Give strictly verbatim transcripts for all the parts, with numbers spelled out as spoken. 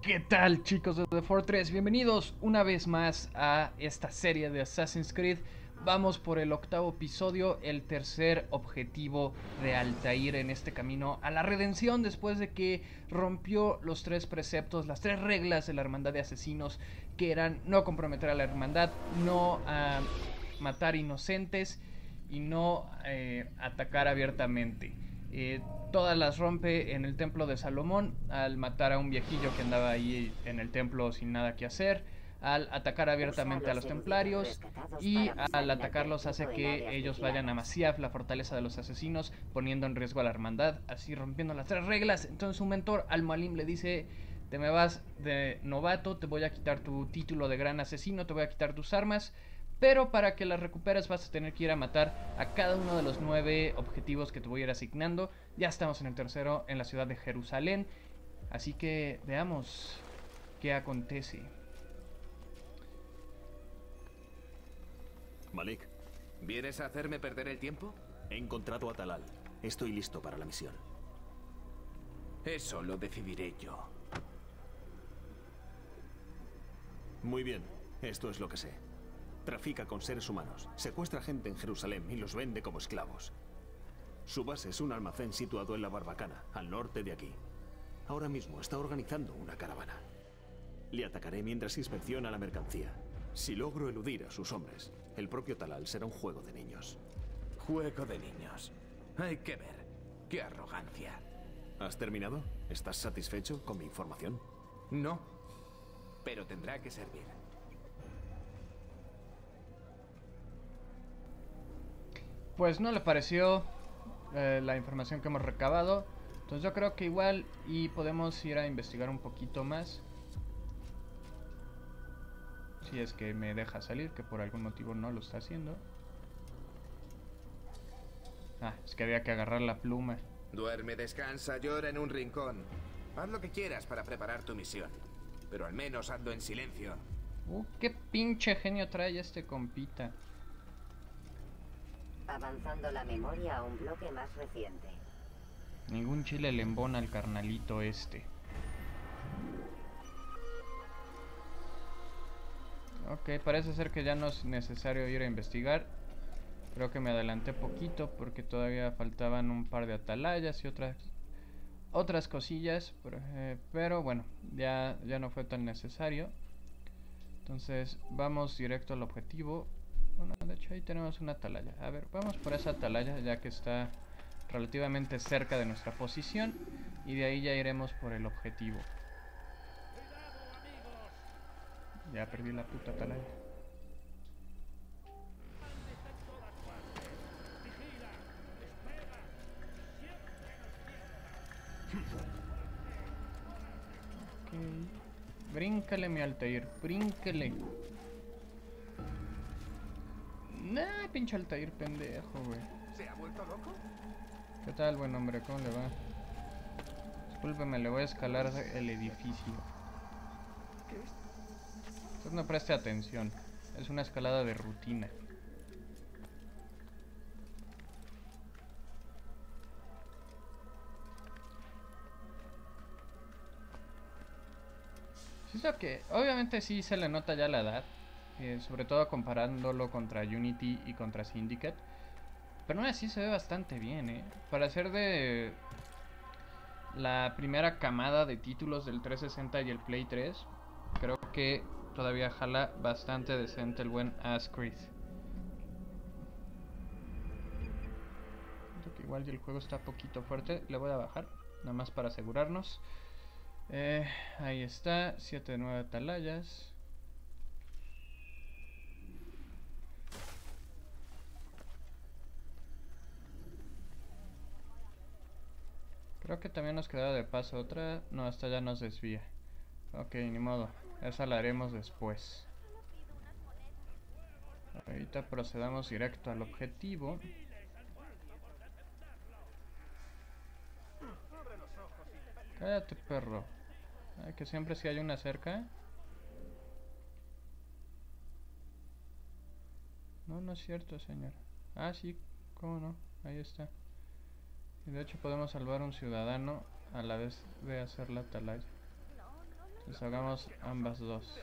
¿Qué tal, chicos de The Fortress? Bienvenidos una vez más a esta serie de Assassin's Creed. Vamos por el octavo episodio, el tercer objetivo de Altair en este camino a la redención después de que rompió los tres preceptos, las tres reglas de la hermandad de asesinos, que eran no comprometer a la hermandad, no uh, matar inocentes y no eh, atacar abiertamente. Eh, todas las rompe en el templo de Salomón al matar a un viejillo que andaba ahí en el templo sin nada que hacer, al atacar abiertamente a los templarios y al atacarlos hace que ellos vayan a Masyaf, la fortaleza de los asesinos, poniendo en riesgo a la hermandad, así rompiendo las tres reglas. Entonces su mentor Al-Mualim le dice: te me vas de novato, te voy a quitar tu título de gran asesino, te voy a quitar tus armas, pero para que las recuperes vas a tener que ir a matar a cada uno de los nueve objetivos que te voy a ir asignando. Ya estamos en el tercero, en la ciudad de Jerusalén, así que veamos qué acontece. Malik, ¿vienes a hacerme perder el tiempo? he encontrado a Talal. Estoy listo para la misión. Eso lo decidiré yo. Muy bien, esto es lo que sé. Trafica con seres humanos, secuestra gente en Jerusalén y los vende como esclavos. Su base es un almacén situado en la Barbacana, al norte de aquí. Ahora mismo está organizando una caravana. Le atacaré mientras inspecciona la mercancía. Si logro eludir a sus hombres, el propio Talal será un juego de niños. Juego de niños. Hay que ver. ¡Qué arrogancia! ¿Has terminado? ¿Estás satisfecho con mi información? No, pero tendrá que servir. Pues no le pareció eh, la información que hemos recabado. Entonces yo creo que igual y podemos ir a investigar un poquito más. Si es que me deja salir, que por algún motivo no lo está haciendo. Ah, es que había que agarrar la pluma. Duerme, descansa, llora en un rincón. Haz lo que quieras para preparar tu misión, pero al menos hazlo en silencio. Uh, qué pinche genio trae este compita. Avanzando la memoria a un bloque más reciente. Ningún chile le embona al carnalito este. Ok, parece ser que ya no es necesario ir a investigar. Creo que me adelanté poquito porque todavía faltaban un par de atalayas y otras otras cosillas, pero, eh, pero bueno, ya, ya no fue tan necesario. Entonces vamos directo al objetivo. Bueno, de hecho ahí tenemos una atalaya. A ver, vamos por esa atalaya ya que está relativamente cerca de nuestra posición. Y de ahí ya iremos por el objetivo. Ya perdí la puta atalaya. Ok. Bríncale, mi Altair, brínquele. Nah, pinche Altair pendejo, güey. ¿Se ha vuelto loco? ¿Qué tal, buen hombre? ¿Cómo le va? Discúlpeme, le voy a escalar el edificio. ¿Qué? Usted no preste atención. Es una escalada de rutina. Siento que obviamente sí se le nota ya la edad. Eh, sobre todo comparándolo contra Unity y contra Syndicate. Pero aún así se ve bastante bien, eh. Para ser de la primera camada de títulos del trescientos sesenta y el Play tres, creo que todavía jala bastante decente el buen Ascreed. Siento que igual el juego está poquito fuerte. Le voy a bajar, nada más para asegurarnos. Eh, ahí está, siete de nueve atalayas. Creo que también nos quedaba de paso otra. No, esta ya nos desvía. Ok, ni modo. Esa la haremos después. Ahorita procedamos directo al objetivo. Cállate, perro. Ay, que siempre si hay una cerca. No, no es cierto, señor. Ah, sí, cómo no. Ahí está. Y de hecho podemos salvar a un ciudadano a la vez de hacer la atalaya. Pues hagamos ambas dos.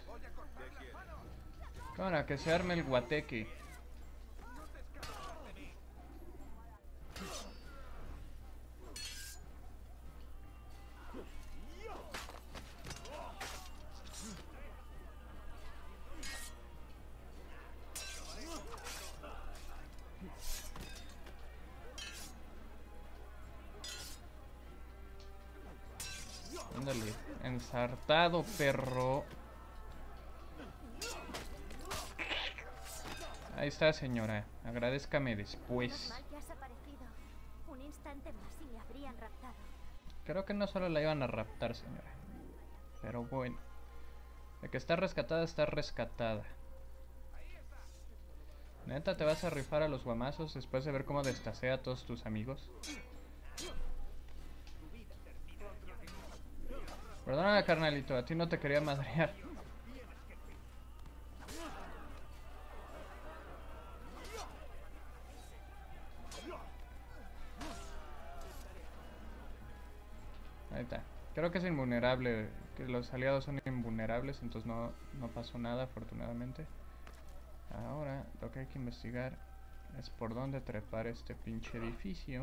Ahora que se arme el guateque. Ándale, ensartado, perro. Ahí está, señora. Agradézcame después. Un instante más y le habrían raptado. Creo que no solo la iban a raptar, señora. Pero bueno. De que está rescatada, está rescatada. ¿Neta te vas a rifar a los guamazos después de ver cómo destasea a todos tus amigos? Perdóname, carnalito, a ti no te quería madrear. Ahí está. Creo que es invulnerable, que los aliados son invulnerables, entonces no, no pasó nada, afortunadamente. Ahora, lo que hay que investigar es por dónde trepar este pinche edificio.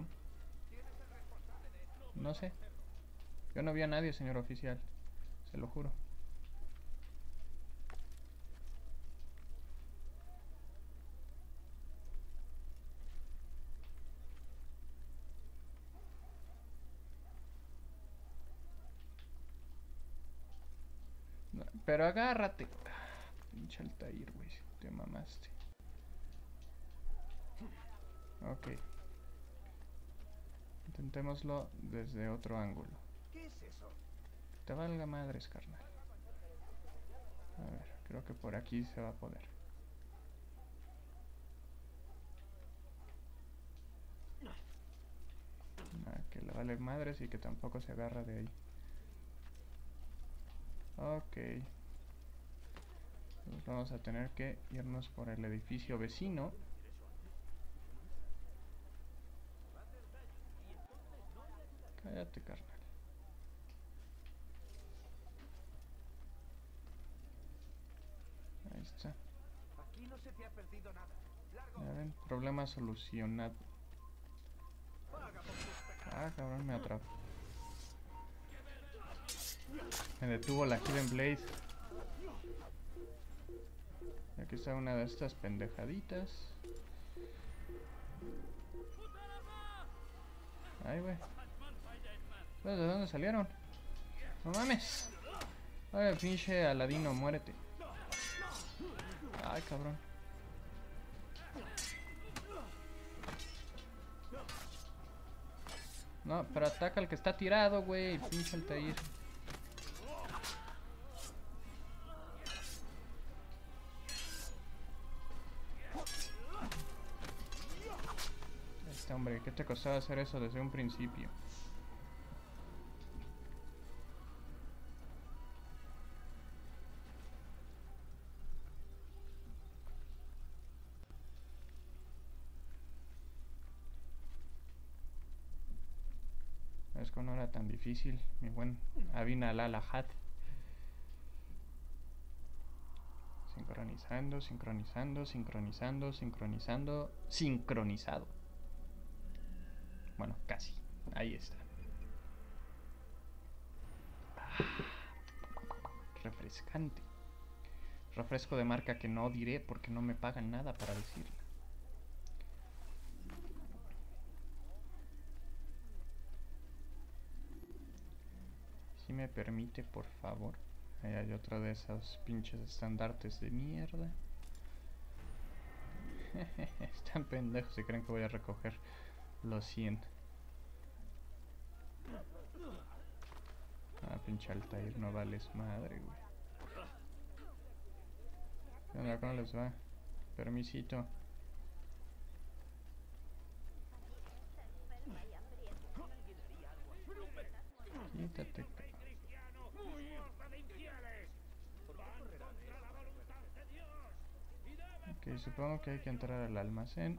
No sé. Yo no vi a nadie, señor oficial. Se lo juro. No, pero agárrate. Pinche Altair, güey. Te mamaste. Ok. Intentémoslo desde otro ángulo. ¿Qué es eso? Te valga madres, carnal. A ver, creo que por aquí se va a poder. Ah, que le vale madres y que tampoco se agarra de ahí. Ok. Pues vamos a tener que irnos por el edificio vecino. Cállate, carnal. Ahí está. Aquí no se te ha perdido nada. Ya ven, problema solucionado. Ah, cabrón, me atrapó. Me detuvo la Hidden Blade. Y aquí está una de estas pendejaditas. Ay, güey. ¿De dónde salieron? No mames. Ay, pinche Aladino, muérete. Ay, cabrón. No, pero ataca al que está tirado, güey. Pinche Altair. Este hombre, ¿qué te costaba hacer eso desde un principio? Es que no era tan difícil, mi buen Abin al-Alahad. Sincronizando, sincronizando, sincronizando, sincronizando, sincronizado. Bueno, casi. Ahí está. Ah, refrescante. Refresco de marca que no diré porque no me pagan nada para decirla. Si me permite, por favor. Ahí hay otro de esos pinches estandartes de mierda. Están pendejos si creen que voy a recoger los cien. Ah, pinche Altair, no vales madre, güey. ¿Qué onda? ¿Cómo les va? Permisito. Quítate. Ok, supongo que hay que entrar al almacén.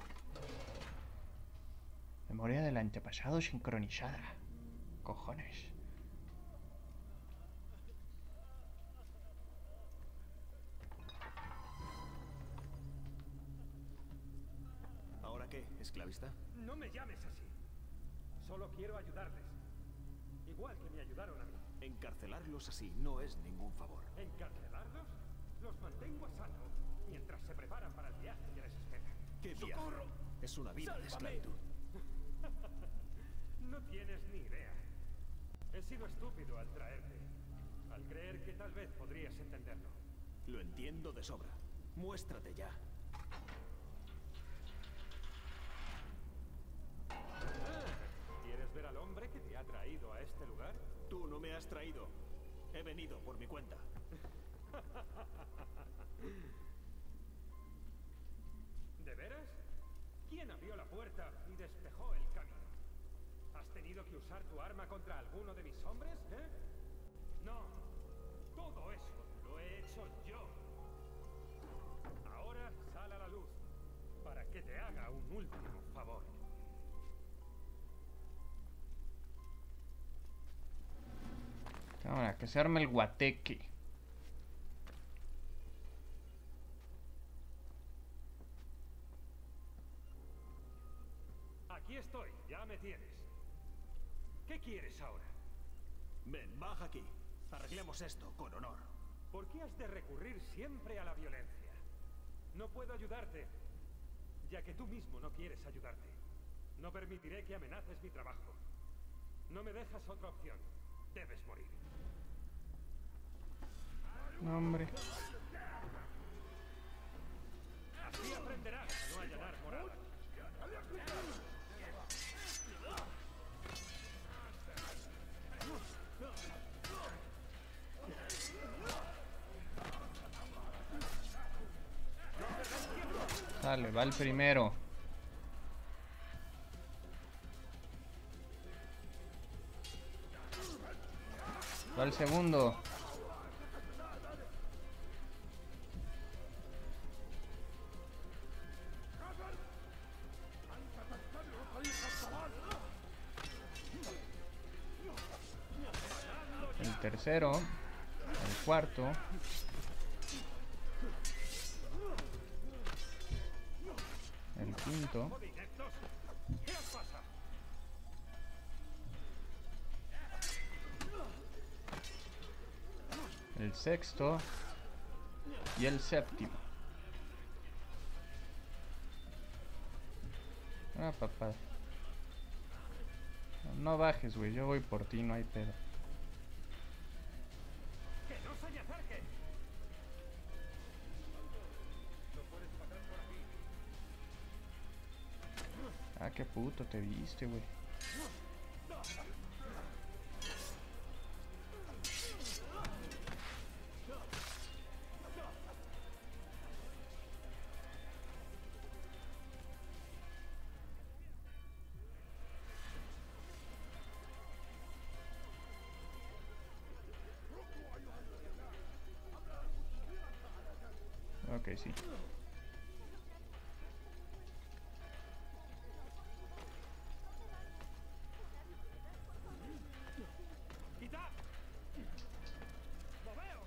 Memoria del antepasado sincronizada. Cojones. ¿Esclavista? No me llames así. Solo quiero ayudarles. Igual que me ayudaron a mí. Encarcelarlos así no es ningún favor. ¿Encarcelarlos? Los mantengo a salvo mientras se preparan para el viaje que les espera. ¿Qué viaje? Es una vida de esclavitud. No tienes ni idea. He sido estúpido al traerte, al creer que tal vez podrías entenderlo. Lo entiendo de sobra. Muéstrate ya. ¿Quieres ver al hombre que te ha traído a este lugar? Tú no me has traído. He venido por mi cuenta. ¿De veras? ¿Quién abrió la puerta y despejó el camino? ¿Has tenido que usar tu arma contra alguno de mis hombres, eh? No. Todo eso lo he hecho yo. Ahora sal a la luz para que te haga un último favor. Ahora, que se arme el guateque. Aquí estoy, ya me tienes. ¿Qué quieres ahora? Ven, baja aquí. Arreglemos esto con honor. ¿Por qué has de recurrir siempre a la violencia? No puedo ayudarte, ya que tú mismo no quieres ayudarte. No permitiré que amenaces mi trabajo. No me dejas otra opción. Debes morir. No, hombre. Así aprenderás a no allanar moradas. Sale, va el primero. Va el segundo. El tercero. El cuarto. El quinto. ¿Qué os pasa? El sexto. Y el séptimo. Ah, papá. No bajes, güey. Yo voy por ti, no hay pedo. ¡Que no se me acerque! No puedes pasar por aquí. Ah, qué puto te viste, güey. Ok, sí. ¡Quitad! ¡Moveos!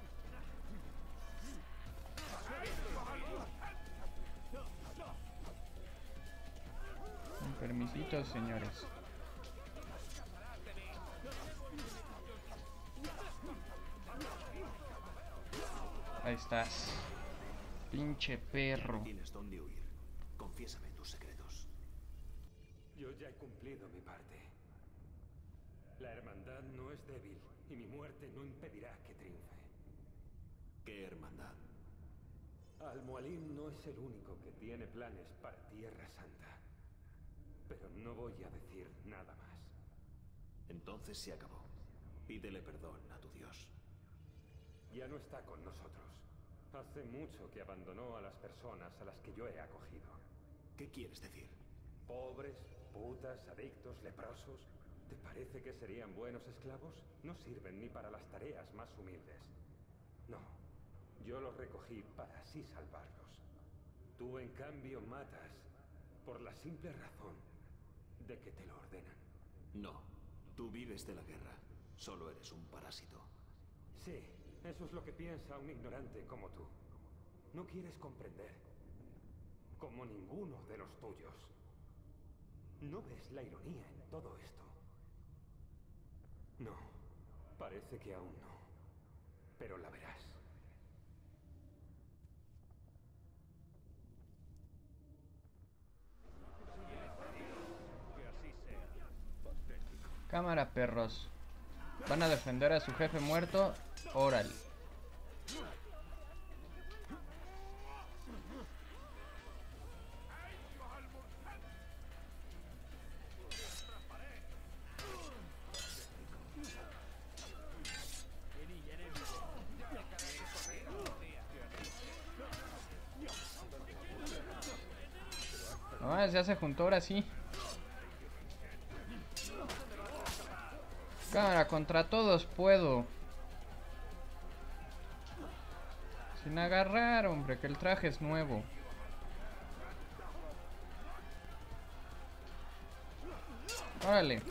Un permisito, señores. Ahí estás. Pinche perro. Tienes dónde huir. Confiésame tus secretos. Yo ya he cumplido mi parte. La hermandad no es débil y mi muerte no impedirá que triunfe. ¿Qué hermandad? Al-Mualim no es el único que tiene planes para Tierra Santa. Pero no voy a decir nada más. Entonces se acabó. Pídele perdón a tu Dios. Ya no está con nosotros. Hace mucho que abandonó a las personas a las que yo he acogido. ¿Qué quieres decir? Pobres, putas, adictos, leprosos. ¿Te parece que serían buenos esclavos? No sirven ni para las tareas más humildes. No, yo los recogí para así salvarlos. Tú, en cambio, matas por la simple razón de que te lo ordenan. No, tú vives de la guerra. Solo eres un parásito. Sí, eso es lo que piensa un ignorante como tú. No quieres comprender. Como ninguno de los tuyos. ¿No ves la ironía en todo esto? No, parece que aún no. Pero la verás. Cámara, perros. ¿Van a defender a su jefe muerto? Órale. No, ya se juntó ahora sí. Cámara, contra todos puedo. Sin agarrar, hombre, que el traje es nuevo. Órale.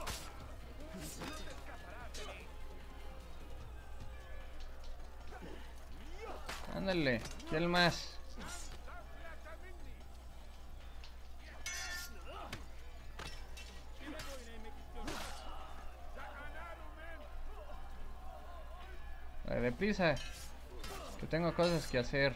Ándale, ¿quién más? Deprisa, que tengo cosas que hacer.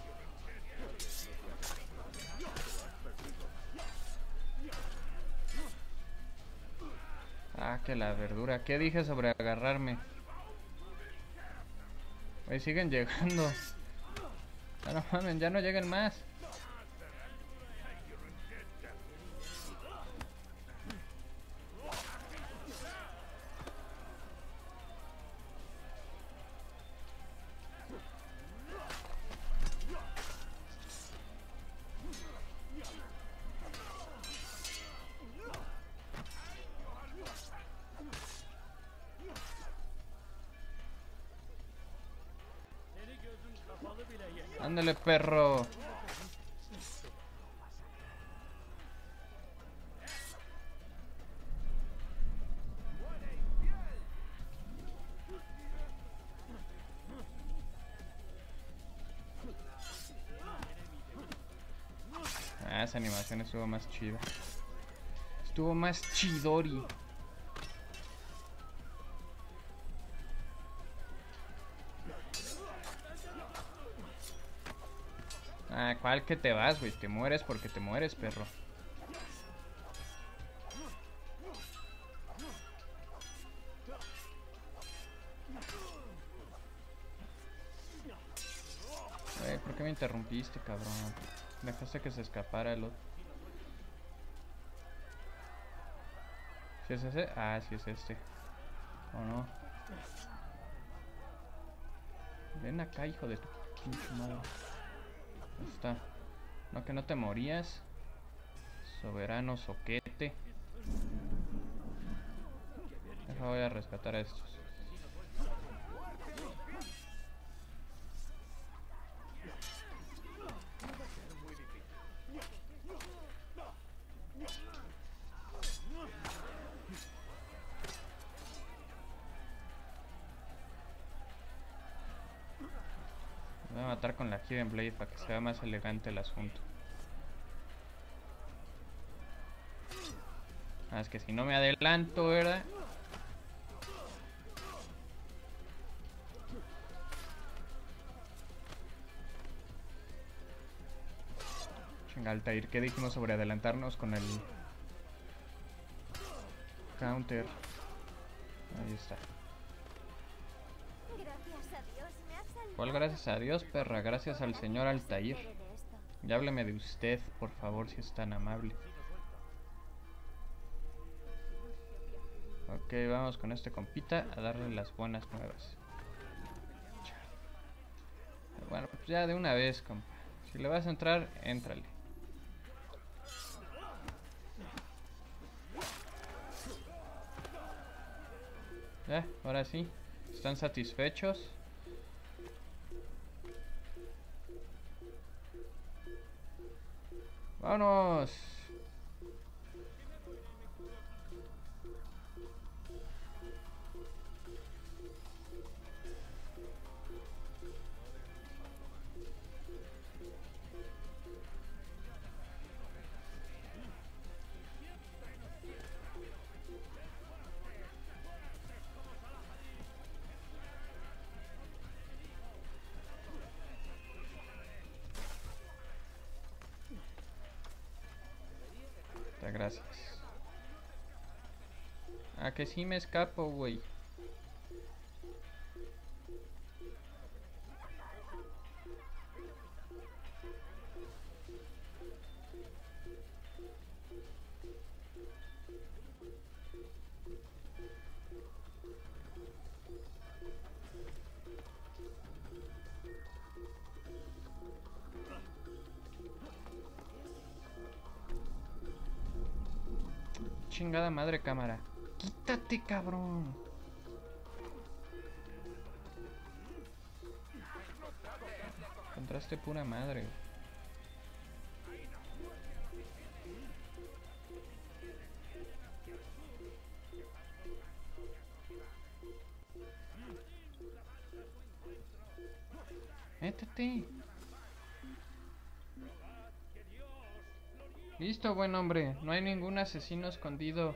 Ah, que la verdura. ¿Qué dije sobre agarrarme? Ahí siguen llegando. Ya no mames, ya no lleguen más. Ándale, perro. Ah, esa animación estuvo más chida. Estuvo más chidori. Ah, ¿cuál que te vas, güey? Te mueres porque te mueres, perro. Güey, ¿por qué me interrumpiste, cabrón? Dejaste que se escapara el otro. ¿Sí es ese? Ah, sí es este. ¿O no? Ven acá, hijo de tu pinche madre. Ahí está. No, que no te morías. Soberano soquete. Deja, voy a rescatar a estos. Voy a matar con la Hidden Blade para que sea más elegante el asunto. Ah, es que si no me adelanto, ¿verdad? Chinga, Altair, ¿qué dijimos sobre adelantarnos con el counter? Ahí está. Gracias a Dios, me has salvado. ¿Cuál gracias a Dios, perra? Gracias al señor Altair. Y hábleme de usted, por favor, si es tan amable. Ok, vamos con este compita a darle las buenas nuevas. Bueno, pues ya de una vez, compa. Si le vas a entrar, éntrale. Ya, ahora sí. ¿Están satisfechos? ¡Vámonos! gracias. A que sí me escapo, güey. Chingada madre cámara. Quítate, cabrón. Contraste pura madre. Métete. Listo, buen hombre. No hay ningún asesino escondido.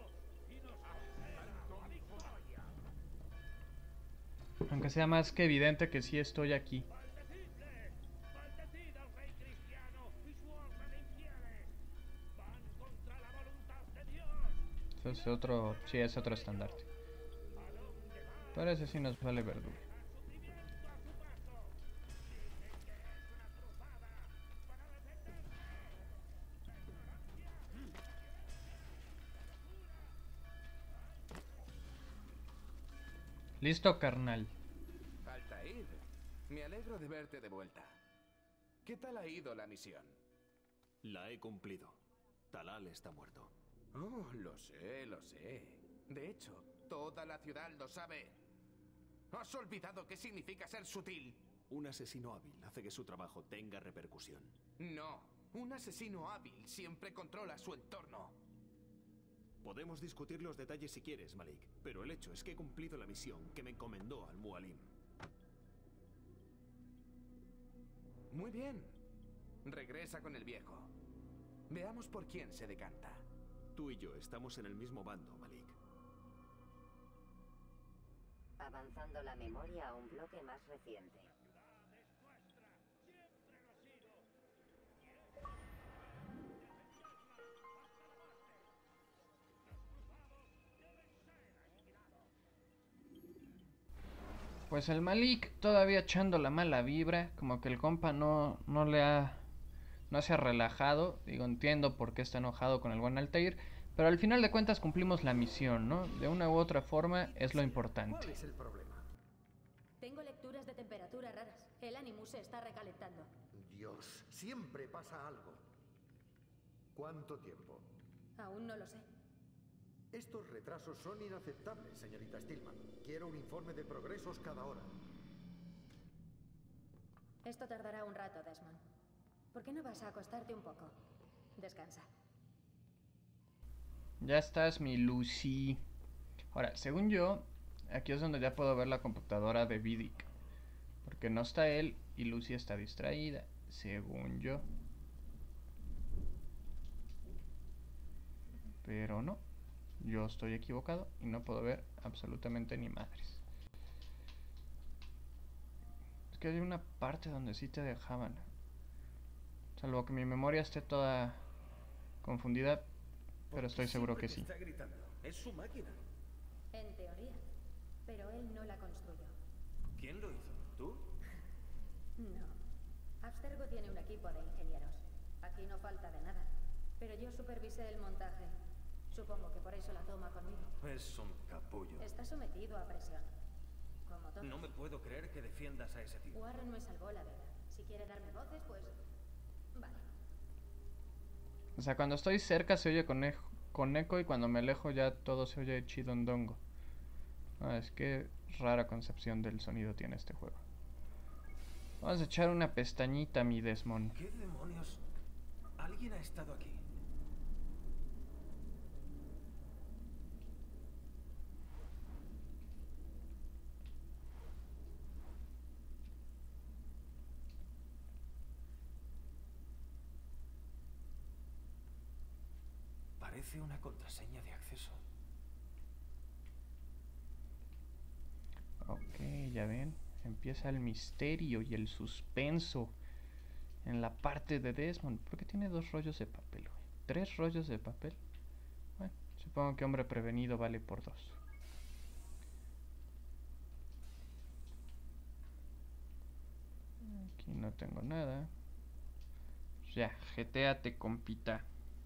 Aunque sea más que evidente que sí estoy aquí. Eso es otro... Sí, es otro estandarte. Pero ese sí nos vale verdura. Listo, carnal. Altair, me alegro de verte de vuelta. ¿Qué tal ha ido la misión? La he cumplido. Talal está muerto. Oh, lo sé, lo sé. De hecho, toda la ciudad lo sabe. ¿Has olvidado qué significa ser sutil? Un asesino hábil hace que su trabajo tenga repercusión. No, un asesino hábil siempre controla su entorno. Podemos discutir los detalles si quieres, Malik, pero el hecho es que he cumplido la misión que me encomendó Al-Mualim. Muy bien. Regresa con el viejo. Veamos por quién se decanta. Tú y yo estamos en el mismo bando, Malik. Avanzando la memoria a un bloque más reciente. Pues el Malik todavía echando la mala vibra, como que el compa no, no le ha, no se ha relajado. Digo, entiendo por qué está enojado con el buen Altair, pero al final de cuentas cumplimos la misión, ¿no? De una u otra forma es lo importante. ¿Cuál es el problema? Tengo lecturas de temperatura raras. El Animus se está recalentando. Dios, siempre pasa algo. ¿Cuánto tiempo? Aún no lo sé. Estos retrasos son inaceptables, señorita Stillman. Quiero un informe de progresos cada hora. Esto tardará un rato, Desmond. ¿Por qué no vas a acostarte un poco? Descansa. Ya estás, mi Lucy. Ahora, según yo, aquí es donde ya puedo ver la computadora de Vidic. Porque no está él y Lucy está distraída, según yo. Pero no. Yo estoy equivocado y no puedo ver absolutamente ni madres. Es que hay una parte donde sí te dejaban. Salvo que mi memoria esté toda confundida, pero estoy seguro que sí. Está gritando. Es su máquina. En teoría. Pero él no la construyó. ¿Quién lo hizo? ¿Tú? No. Abstergo tiene un equipo de ingenieros. Aquí no falta de nada. Pero yo supervisé el montaje. Supongo que por eso la toma conmigo. Es un capullo. Está sometido a presión. Como todos. No me puedo creer que defiendas a ese tío. Warren me salvó la vida. Si quiere darme voces, pues... Vale. O sea, cuando estoy cerca se oye con, e con eco y cuando me alejo ya todo se oye chidondongo. Ah, es que rara concepción del sonido tiene este juego. Vamos a echar una pestañita, mi Desmond. ¿Qué demonios? ¿Alguien ha estado aquí? Parece una contraseña de acceso. Ok, ya ven. Empieza el misterio y el suspenso en la parte de Desmond. ¿Por qué tiene dos rollos de papel, güey? Tres rollos de papel. Bueno, supongo que hombre prevenido vale por dos. Aquí no tengo nada. Ya, jeteate, compita.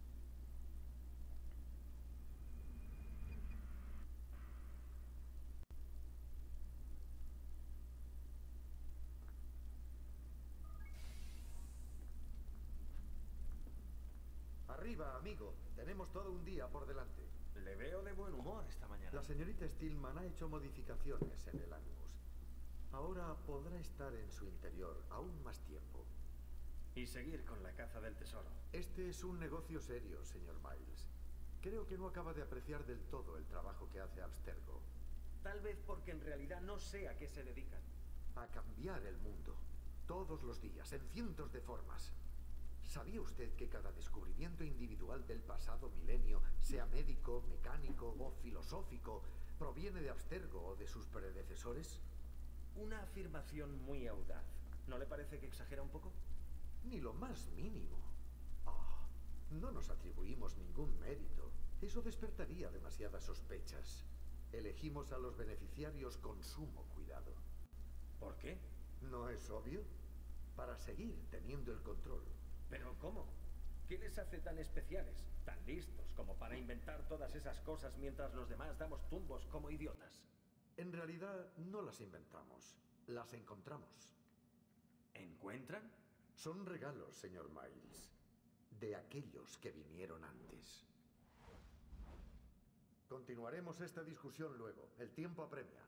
Arriba, amigo. Tenemos todo un día por delante. Le veo de buen humor esta mañana. La señorita Stillman ha hecho modificaciones en el Animus. Ahora podrá estar en su interior aún más tiempo. Y seguir con la caza del tesoro. Este es un negocio serio, señor Miles. Creo que no acaba de apreciar del todo el trabajo que hace Abstergo. Tal vez porque en realidad no sé a qué se dedican. A cambiar el mundo. Todos los días, en cientos de formas. ¿Sabía usted que cada descubrimiento individual del pasado milenio, sea médico, mecánico o filosófico, proviene de Abstergo o de sus predecesores? Una afirmación muy audaz. ¿No le parece que exagera un poco? Ni lo más mínimo. Ah, no nos atribuimos ningún mérito. Eso despertaría demasiadas sospechas. Elegimos a los beneficiarios con sumo cuidado. ¿Por qué? ¿No es obvio? Para seguir teniendo el control. ¿Pero cómo? ¿Qué les hace tan especiales, tan listos como para inventar todas esas cosas mientras los demás damos tumbos como idiotas? En realidad no las inventamos, las encontramos. ¿Encuentran? Son regalos, señor Miles, de aquellos que vinieron antes. Continuaremos esta discusión luego. El tiempo apremia.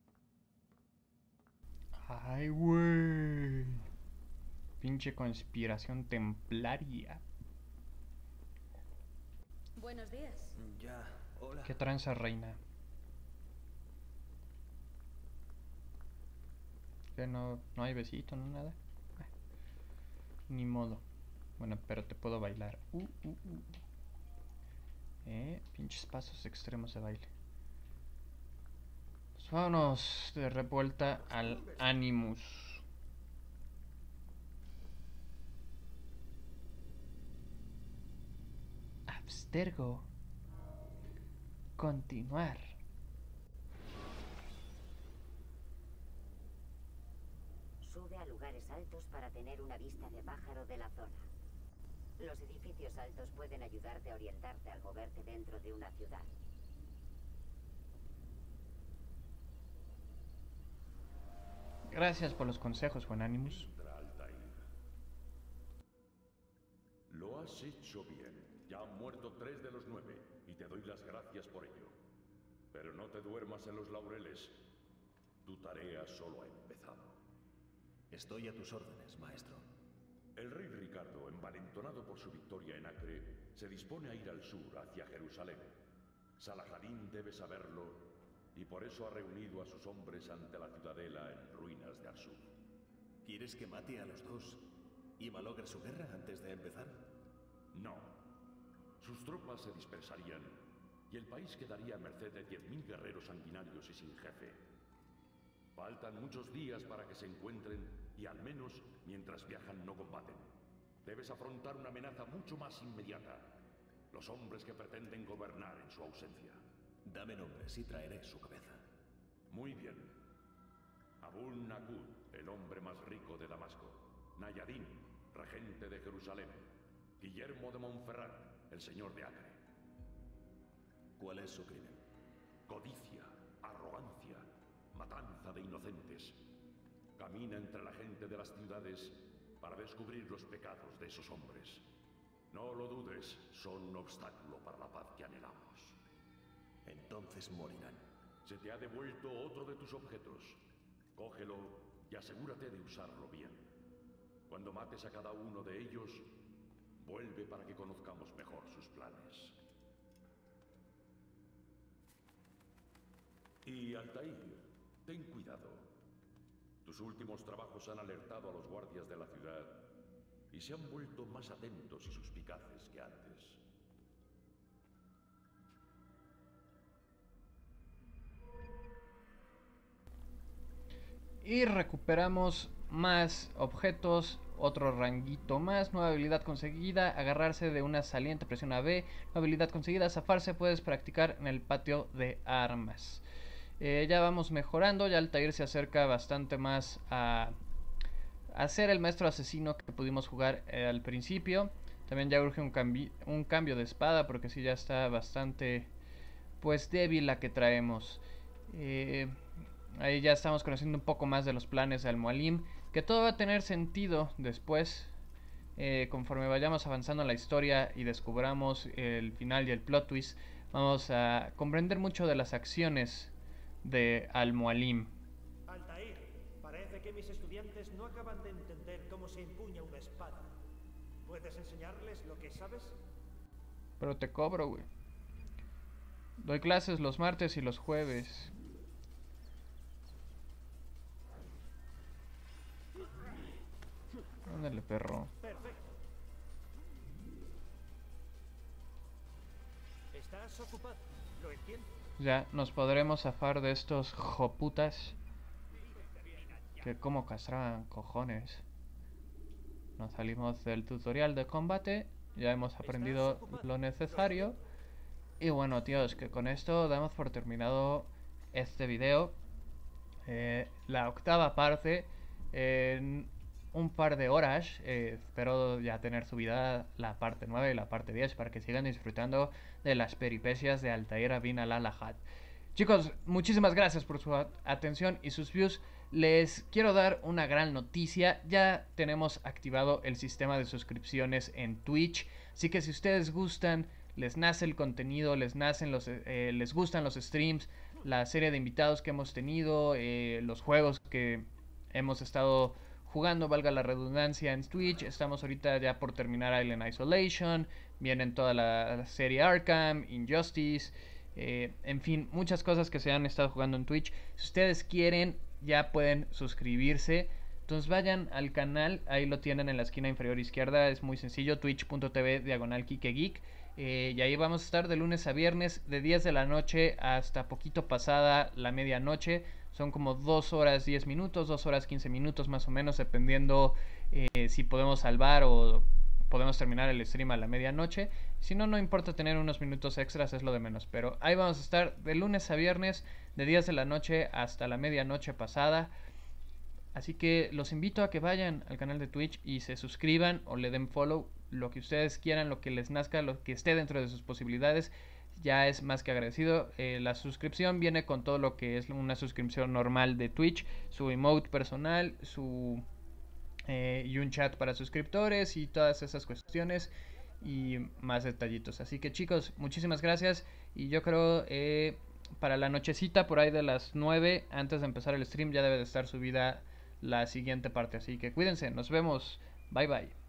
Ay, güey. Pinche conspiración templaria. Buenos días. Ya, hola. ¿Qué tranza, reina? Que no, no hay besito, no nada. Ah, ni modo. Bueno, pero te puedo bailar. Uh, uh, uh. Eh, pinches pasos extremos de baile. Pues vámonos de revuelta al Animus. Abstergo. Continuar. Sube a lugares altos para tener una vista de pájaro de la zona. Los edificios altos pueden ayudarte a orientarte al moverte dentro de una ciudad. Gracias por los consejos, Juan Animus. Entra, Altair. Lo has hecho bien. Ya han muerto tres de los nueve, y te doy las gracias por ello. Pero no te duermas en los laureles. Tu tarea solo ha empezado. Estoy a tus órdenes, maestro. El rey Ricardo, envalentonado por su victoria en Acre, se dispone a ir al sur, hacia Jerusalén. Salahadin debe saberlo, y por eso ha reunido a sus hombres ante la ciudadela en ruinas de Arsuf. ¿Quieres que mate a los dos y malogre su guerra antes de empezar? No. Sus tropas se dispersarían, y el país quedaría a merced de diez mil guerreros sanguinarios y sin jefe. Faltan muchos días para que se encuentren, y al menos, mientras viajan, no combaten. Debes afrontar una amenaza mucho más inmediata. Los hombres que pretenden gobernar en su ausencia. Dame nombres y traeré su cabeza. Muy bien. Abul Naqud, el hombre más rico de Damasco. Nayadin, regente de Jerusalén. Guillermo de Montferrat, el señor de Acre. ¿Cuál es su crimen? Codicia, arrogancia, matanza de inocentes. Camina entre la gente de las ciudades para descubrir los pecados de esos hombres. No lo dudes, son un obstáculo para la paz que anhelamos. Entonces morirán. Se te ha devuelto otro de tus objetos. Cógelo y asegúrate de usarlo bien. Cuando mates a cada uno de ellos, vuelve para que conozcamos mejor sus planes. Y Altair, ten cuidado. Tus últimos trabajos han alertado a los guardias de la ciudad y se han vuelto más atentos y suspicaces que antes. Y recuperamos más objetos otro ranguito más. Nueva habilidad conseguida, agarrarse de una saliente, presiona B. Nueva habilidad conseguida, zafarse, puedes practicar en el patio de armas. Eh, ya vamos mejorando, ya Altair se acerca bastante más a, a ser el maestro asesino que pudimos jugar eh, al principio. También ya urge un, cambi un cambio de espada, porque sí ya está bastante pues débil la que traemos. Eh, ahí ya estamos conociendo un poco más de los planes de Al-Mualim, que todo va a tener sentido después, eh, conforme vayamos avanzando en la historia y descubramos el final y el plot twist. Vamos a comprender mucho de las acciones de Al-Mualim. Altair, parece que mis estudiantes no acaban de entender cómo se empuña una espada. ¿Puedes enseñarles lo que sabes? Pero te cobro, güey. Doy clases los martes y los jueves. Ándale, perro. Perfecto. Estás ocupado, lo entiendo. Ya nos podremos zafar de estos joputas que como castraban cojones. Nos salimos del tutorial de combate, ya hemos aprendido lo necesario. Y bueno, tíos, que con esto damos por terminado este video. Eh, la octava parte. En un par de horas eh, espero ya tener subida la parte nueve y la parte diez para que sigan disfrutando de las peripecias de Altair bin al-Alahad. Chicos, muchísimas gracias por su atención y sus views. Les quiero dar una gran noticia. Ya tenemos activado el sistema de suscripciones en Twitch, así que si ustedes gustan, les nace el contenido, les nacen los, eh, les gustan los streams, la serie de invitados que hemos tenido, eh, los juegos que hemos estado jugando, valga la redundancia, en Twitch. Estamos ahorita ya por terminar Island Isolation, vienen toda la serie Arkham, Injustice, eh, en fin, muchas cosas que se han estado jugando en Twitch. Si ustedes quieren, ya pueden suscribirse. Entonces vayan al canal, ahí lo tienen en la esquina inferior izquierda, es muy sencillo, twitch punto tv diagonal KikeGeek. Eh, y ahí vamos a estar de lunes a viernes, de diez de la noche hasta poquito pasada la medianoche. Son como dos horas diez minutos, dos horas quince minutos más o menos, dependiendo eh, si podemos salvar o podemos terminar el stream a la medianoche. Si no, no importa tener unos minutos extras, es lo de menos. Pero ahí vamos a estar de lunes a viernes, de diez de la noche hasta la medianoche pasada. Así que los invito a que vayan al canal de Twitch y se suscriban o le den follow, lo que ustedes quieran, lo que les nazca, lo que esté dentro de sus posibilidades. Ya es más que agradecido. Eh, la suscripción viene con todo lo que es una suscripción normal de Twitch, su emote personal, su eh, y un chat para suscriptores y todas esas cuestiones y más detallitos. Así que chicos, muchísimas gracias y yo creo eh, para la nochecita por ahí de las nueve, antes de empezar el stream, ya debe de estar subida la siguiente parte. Así que cuídense, nos vemos, bye bye.